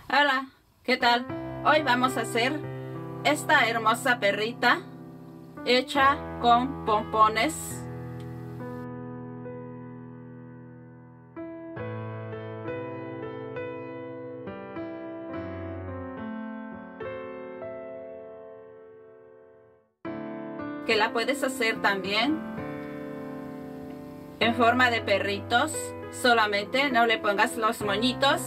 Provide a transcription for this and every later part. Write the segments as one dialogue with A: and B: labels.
A: Hola, ¿qué tal? Hoy vamos a hacer esta hermosa perrita hecha con pompones. Que la puedes hacer también en forma de perritos, solamente no le pongas los moñitos.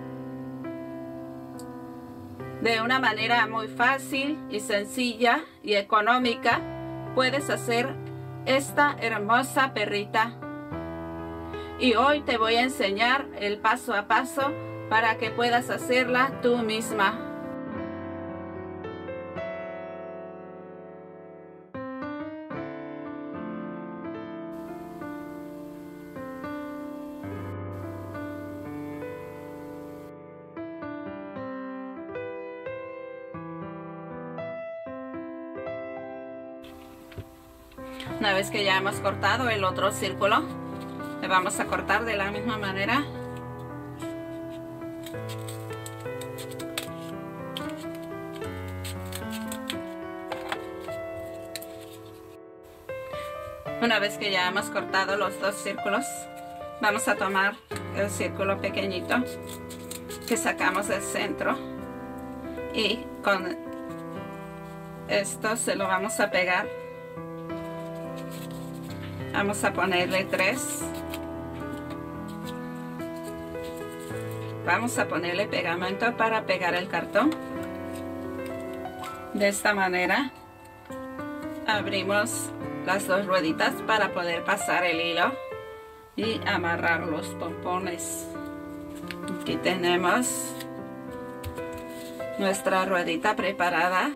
A: De una manera muy fácil y sencilla y económica puedes hacer esta hermosa perrita. Y hoy te voy a enseñar el paso a paso para que puedas hacerla tú misma. Una vez que ya hemos cortado el otro círculo, le vamos a cortar de la misma manera. Una vez que ya hemos cortado los dos círculos, vamos a tomar el círculo pequeñito que sacamos del centro y con esto se lo vamos a pegar. Vamos a ponerle 3. Vamos a ponerle pegamento para pegar el cartón. De esta manera abrimos las dos rueditas para poder pasar el hilo y amarrar los pompones. Aquí tenemos nuestra ruedita preparada.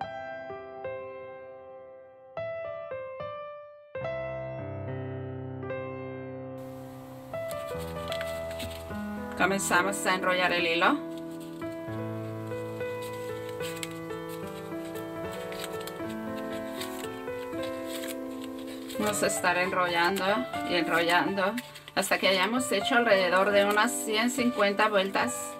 A: Comenzamos a enrollar el hilo. Vamos a estar enrollando y enrollando hasta que hayamos hecho alrededor de unas 150 vueltas.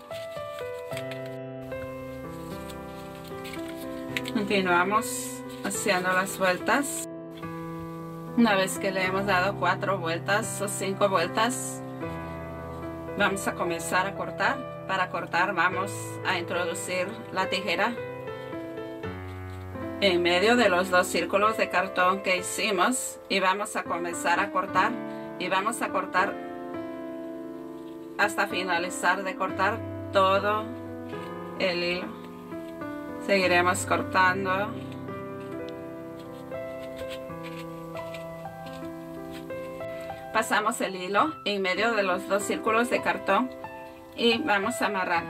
A: Continuamos haciendo las vueltas. Una vez que le hemos dado 4 vueltas o 5 vueltas, vamos a comenzar a cortar. Para cortar vamos a introducir la tijera en medio de los dos círculos de cartón que hicimos y vamos a comenzar a cortar y vamos a cortar hasta finalizar de cortar todo el hilo. Seguiremos cortando. Pasamos el hilo en medio de los dos círculos de cartón y vamos a amarrar.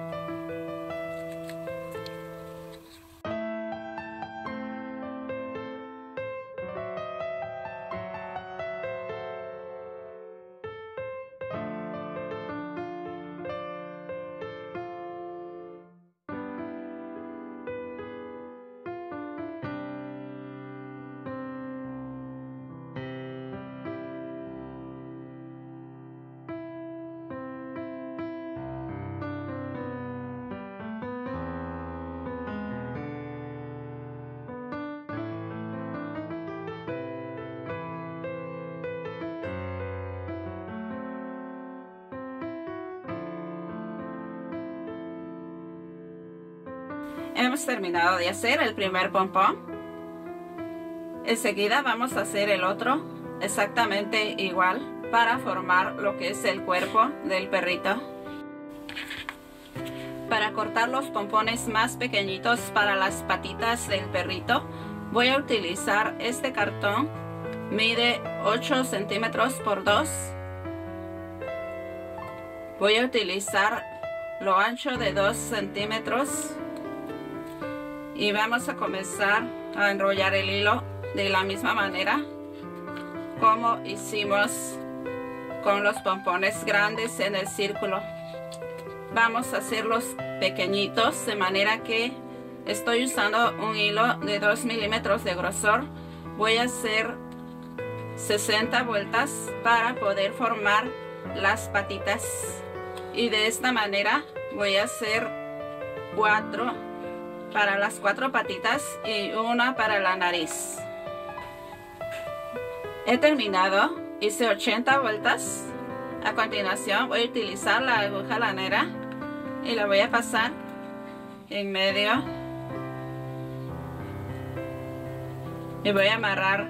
A: Hemos terminado de hacer el primer pompón. Enseguida vamos a hacer el otro exactamente igual para formar lo que es el cuerpo del perrito. Para cortar los pompones más pequeñitos para las patitas del perrito, voy a utilizar este cartón. Mide 8 centímetros por 2. Voy a utilizar lo ancho de 2 centímetros. Y vamos a comenzar a enrollar el hilo de la misma manera como hicimos con los pompones grandes en el círculo. Vamos a hacerlos pequeñitos de manera que estoy usando un hilo de 2 milímetros de grosor. Voy a hacer 60 vueltas para poder formar las patitas y de esta manera voy a hacer 4 para las 4 patitas y una para la nariz. He terminado, hice 80 vueltas. A continuación voy a utilizar la aguja lanera y la voy a pasar en medio y voy a amarrar.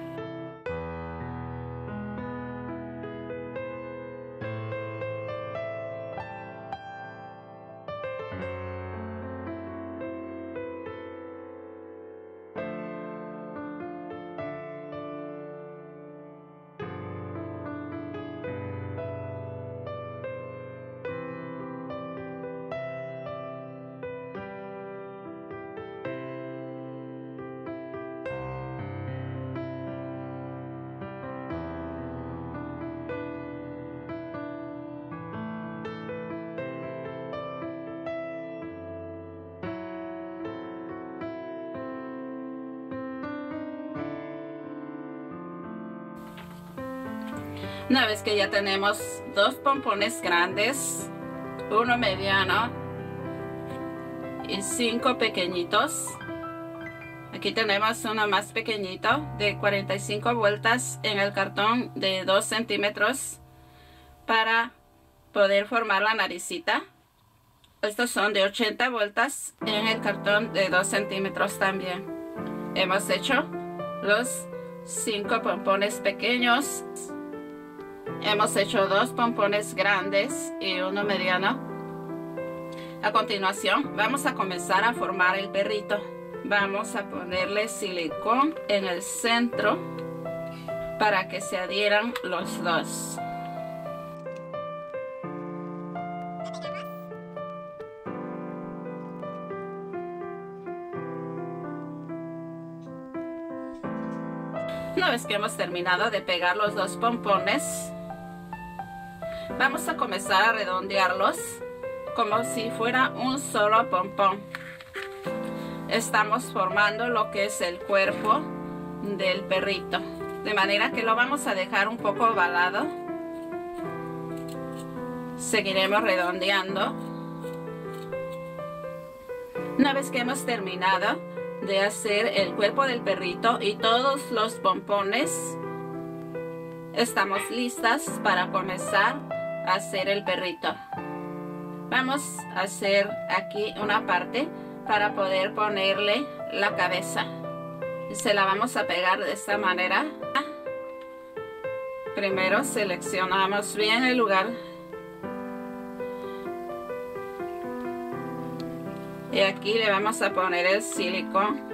A: Una vez que ya tenemos 2 pompones grandes, uno mediano y 5 pequeñitos. Aquí tenemos uno más pequeñito de 45 vueltas en el cartón de 2 centímetros para poder formar la naricita. Estos son de 80 vueltas en el cartón de 2 centímetros también. Hemos hecho los 5 pompones pequeños. Hemos hecho 2 pompones grandes y uno mediano. A continuación vamos a comenzar a formar el perrito. Vamos a ponerle silicón en el centro para que se adhieran los dos. Una vez que hemos terminado de pegar los 2 pompones, vamos a comenzar a redondearlos como si fuera un solo pompón. Estamos formando lo que es el cuerpo del perrito, de manera que lo vamos a dejar un poco ovalado. Seguiremos redondeando. Una vez que hemos terminado de hacer el cuerpo del perrito y todos los pompones, estamos listas para comenzar a hacer el perrito. Vamos a hacer aquí una parte para poder ponerle la cabeza. Se la vamos a pegar de esta manera. Primero seleccionamos bien el lugar y aquí le vamos a poner el silicón.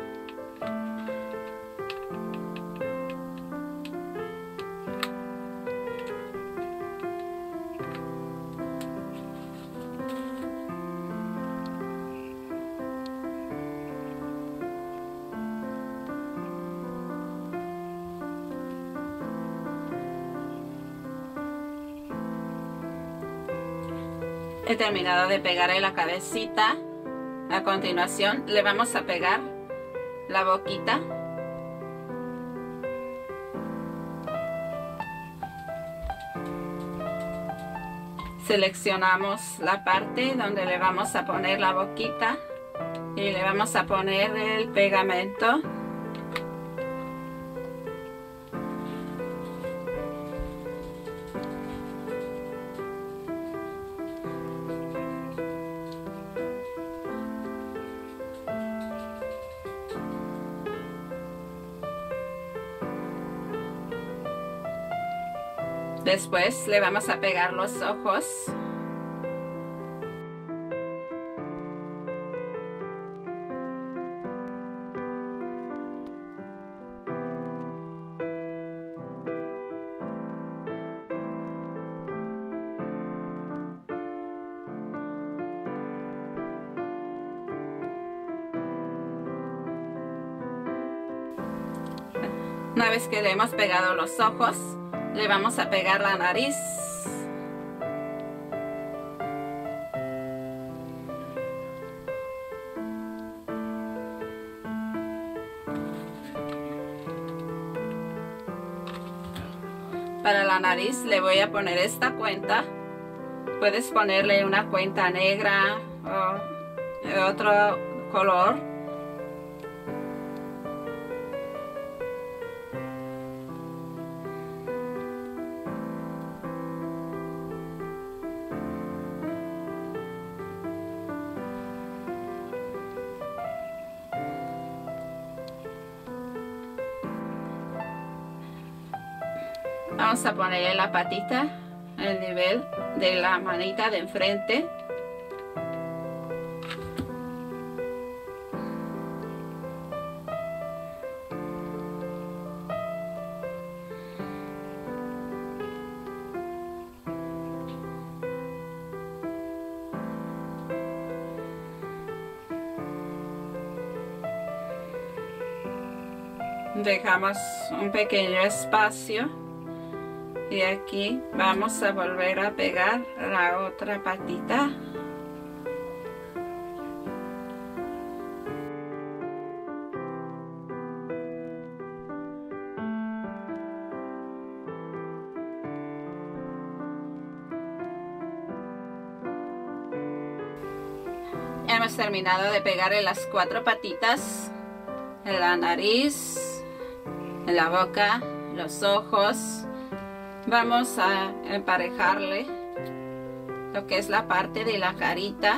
A: He terminado de pegarle la cabecita. A continuación le vamos a pegar la boquita. Seleccionamos la parte donde le vamos a poner la boquita y le vamos a poner el pegamento. Después le vamos a pegar los ojos. Una vez que le hemos pegado los ojos, le vamos a pegar la nariz. Para la nariz le voy a poner esta cuenta. Puedes ponerle una cuenta negra, otro color. Vamos a ponerle la patita al nivel de la manita de enfrente. Dejamos un pequeño espacio y aquí vamos a volver a pegar la otra patita. Hemos terminado de pegar en las 4 patitas, en la nariz, en la boca, los ojos. Vamos a emparejarle lo que es la parte de la carita.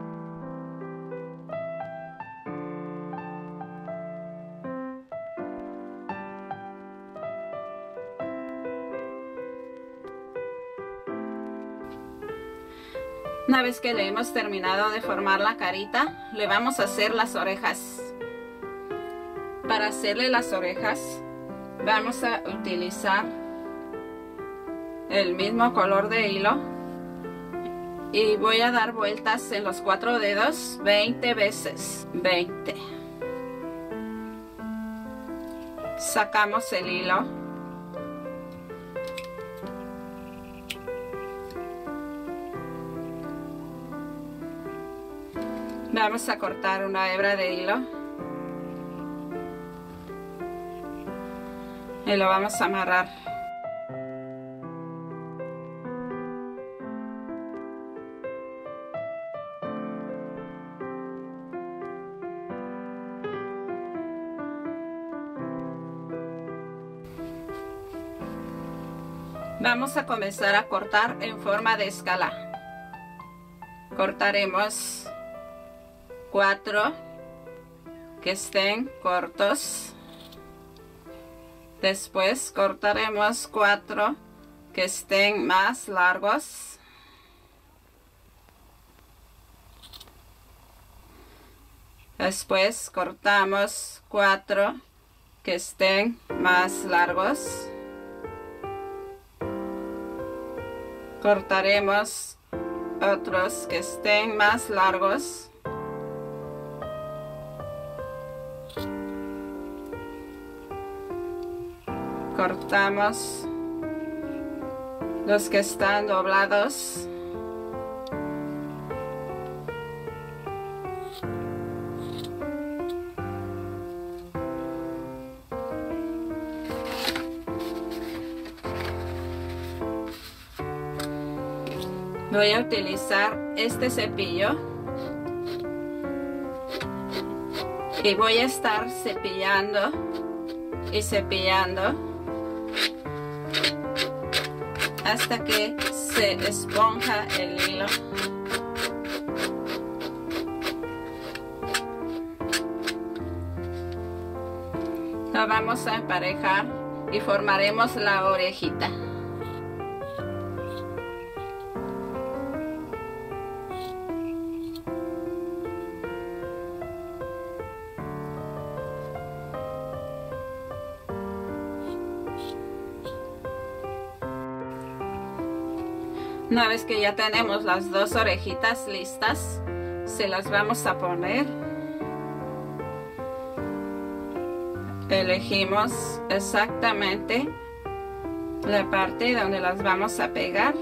A: Una vez que le hemos terminado de formar la carita, le vamos a hacer las orejas. Para hacerle las orejas, vamos a utilizar el mismo color de hilo y voy a dar vueltas en los 4 dedos 20 veces. 20. Sacamos el hilo. Vamos a cortar una hebra de hilo y lo vamos a amarrar. Vamos a comenzar a cortar en forma de escala. Cortaremos 4 que estén cortos. Después cortaremos 4 que estén más largos. Después cortamos 4 que estén más largos. Cortaremos otros que estén más largos. Cortamos los que están doblados. Voy a utilizar este cepillo y voy a estar cepillando y cepillando hasta que se esponja el hilo. Lo vamos a emparejar y formaremos la orejita. Una vez que ya tenemos las 2 orejitas listas, se las vamos a poner. Elegimos exactamente la parte donde las vamos a pegar.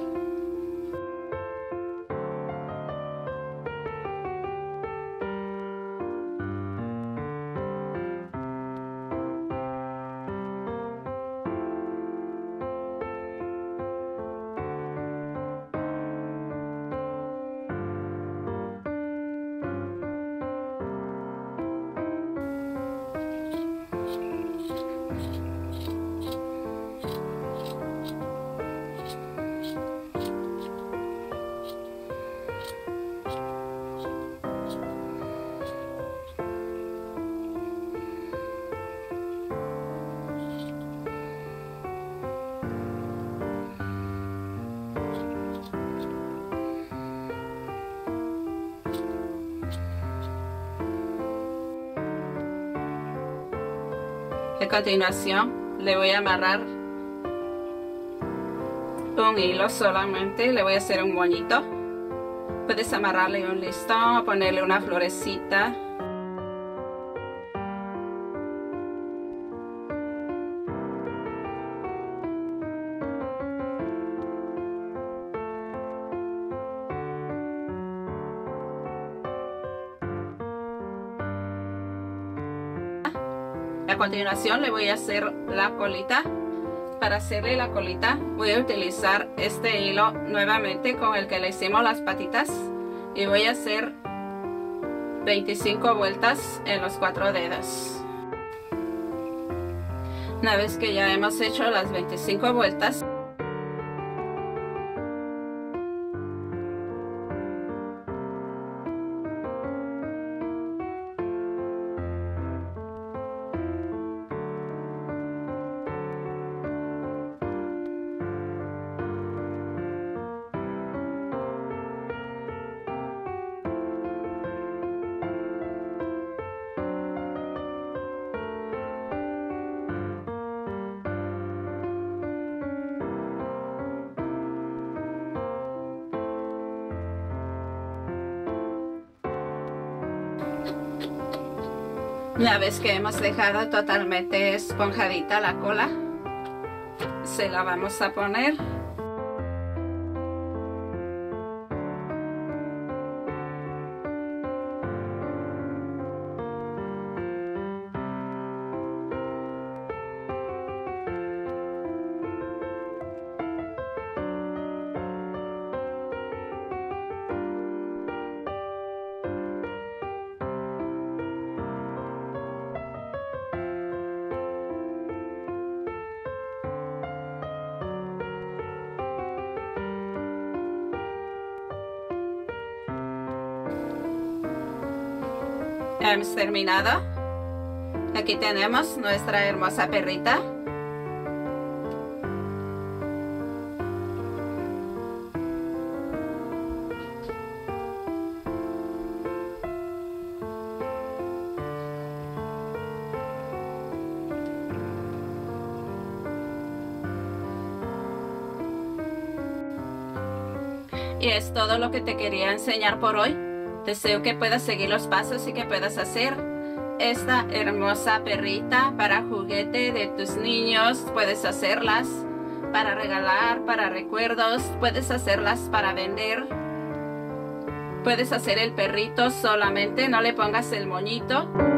A: A continuación le voy a amarrar un hilo solamente, le voy a hacer un moñito. Puedes amarrarle un listón o ponerle una florecita. A continuación le voy a hacer la colita. Para hacerle la colita voy a utilizar este hilo nuevamente con el que le hicimos las patitas y voy a hacer 25 vueltas en los 4 dedos. Una vez que ya hemos hecho las 25 vueltas, una vez que hemos dejado totalmente esponjadita la cola, se la vamos a poner. Ya hemos terminado. Aquí tenemos nuestra hermosa perrita. Y es todo lo que te quería enseñar por hoy. Deseo que puedas seguir los pasos y que puedas hacer esta hermosa perrita para juguete de tus niños. Puedes hacerlas para regalar, para recuerdos. Puedes hacerlas para vender. Puedes hacer el perrito solamente, no le pongas el moñito.